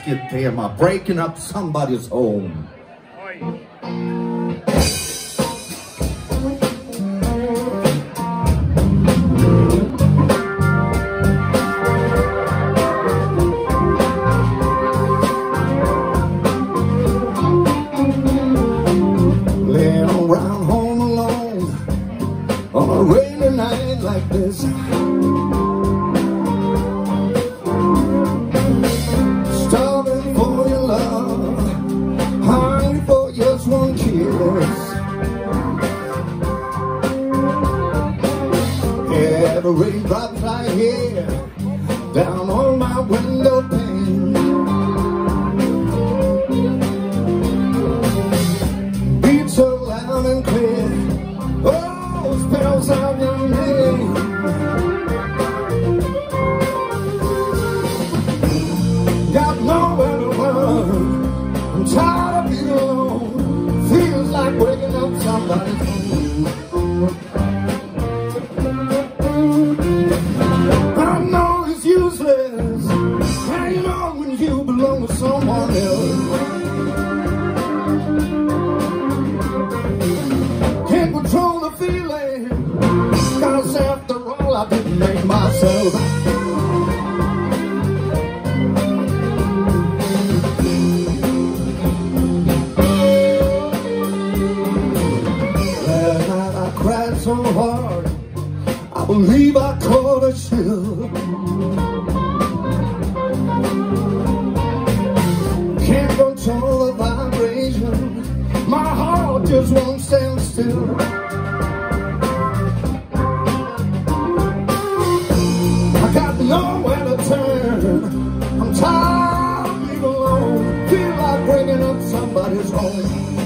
tema, breaking up somebody's home. Laying around home alone on a rainy night like this, starving for your love, hungry for just one kiss. Every raindrop I hear down on my window pane, beats so loud and clear. Oh, spells out your name. Got nowhere to run, I'm tired of being alone. Feels like waking up somebody's home. I know it's useless, hanging on when you belong to someone else. Can't control the feeling, 'cause after all I didn't make myself. Last night I cried so hard, I believe I caught a chill. Can't control the vibration, my heart just won't stand still. I got nowhere to turn, I'm tired of being alone. Feel like bringing up somebody's home.